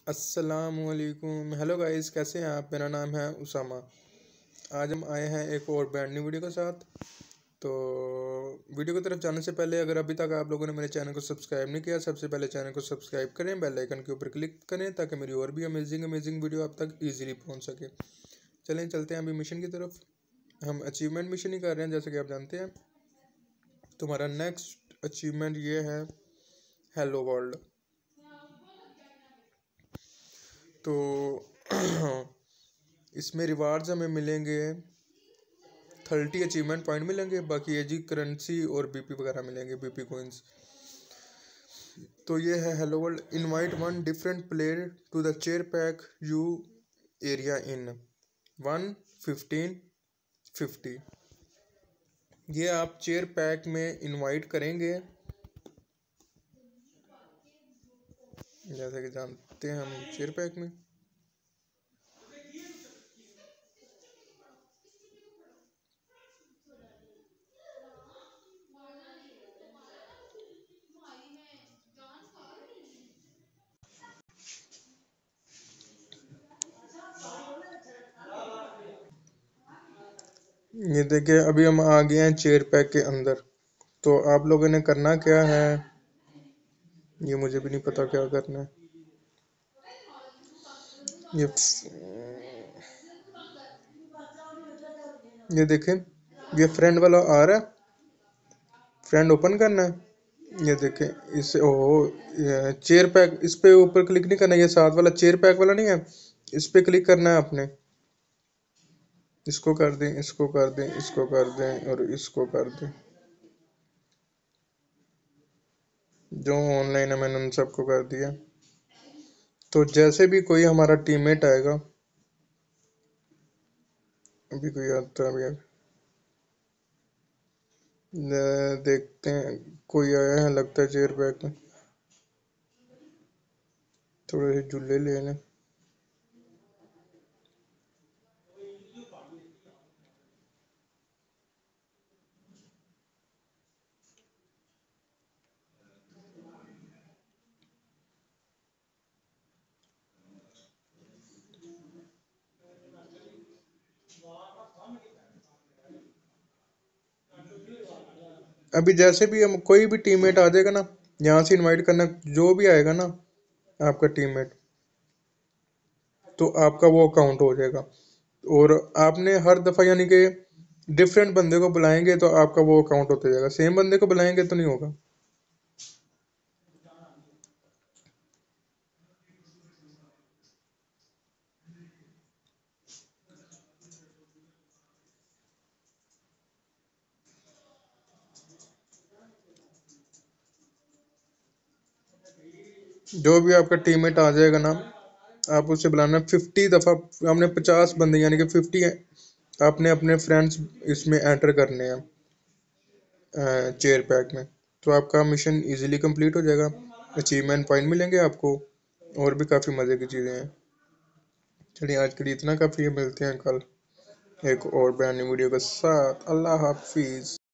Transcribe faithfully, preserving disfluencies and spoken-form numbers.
अस्सलामुअलैकुम। Hello guys, कैसे हैं आप? मेरा नाम है उसामा। आज हम आए हैं एक और ब्रांड न्यू वीडियो के साथ। तो वीडियो की तरफ जाने से पहले अगर अभी तक आप लोगों ने मेरे चैनल को सब्सक्राइब नहीं किया, सबसे पहले चैनल को सब्सक्राइब करें, बेल आइकन के ऊपर क्लिक करें ताकि मेरी और भी अमेजिंग अमेजिंग वीडियो आप तक ईजिली पहुँच सके। चलें चलते हैं अभी मिशन की तरफ। हम अचीवमेंट मिशन ही कर रहे हैं जैसे कि आप जानते हैं। तुम्हारा नेक्स्ट अचीवमेंट ये है हेलो वर्ल्ड। तो इसमें रिवार्ड्स हमें मिलेंगे, थर्टी अचीवमेंट पॉइंट मिलेंगे, बाकी ये जी करेंसी और बीपी वगैरह मिलेंगे, बीपी कोइंस। तो ये है hello world. Invite one different player to the chair pack you area in one fifteen fifty. ये आप चेयर पैक में इनवाइट करेंगे, जैसे कि जानते हैं हम चेयर पैक में। ये देखिए अभी हम आ गए हैं चेयर पैक के अंदर। तो आप लोगों ने करना क्या है ये मुझे भी नहीं पता क्या करना है। ये ये देखें, ये फ्रेंड वाला आ रहा है, फ्रेंड ओपन करना है। ये देखें इसे, ओहो, ये चेयर पैक, इस पे ऊपर क्लिक नहीं करना, ये साथ वाला चेयर पैक वाला नहीं है, इस पे क्लिक करना है आपने। इसको कर दें, इसको कर दें, इसको कर दें और इसको कर दें। जो ऑनलाइन है मैंने उन सबको कर दिया। तो जैसे भी कोई हमारा टीममेट आएगा, अभी कोई आता है, अभी देखते हैं कोई आया है लगता है चेयर पैक में। थोड़े से झूले ले लें। अभी जैसे भी हम कोई भी टीममेट आ जाएगा ना, यहाँ से इनवाइट करना, जो भी आएगा ना आपका टीममेट, तो आपका वो अकाउंट हो जाएगा। और आपने हर दफ़ा यानी कि डिफरेंट बंदे को बुलाएंगे तो आपका वो अकाउंट होता जाएगा, सेम बंदे को बुलाएंगे तो नहीं होगा। जो भी आपका टीममेट आ जाएगा ना, आप उससे बुलाना। फिफ्टी दफ़ा हमने पचास बंदे यानी कि फिफ्टी आपने अपने फ्रेंड्स इसमें एंटर करने हैं चेयर पैक में। तो आपका मिशन इजीली कंप्लीट हो जाएगा, अचीवमेंट पॉइंट मिलेंगे आपको, और भी काफ़ी मज़े की चीज़ें हैं। चलिए आज के लिए इतना काफ़ी है, मिलते हैं कल एक और ब्रांड न्यू वीडियो के साथ। अल्लाह हाफिज़।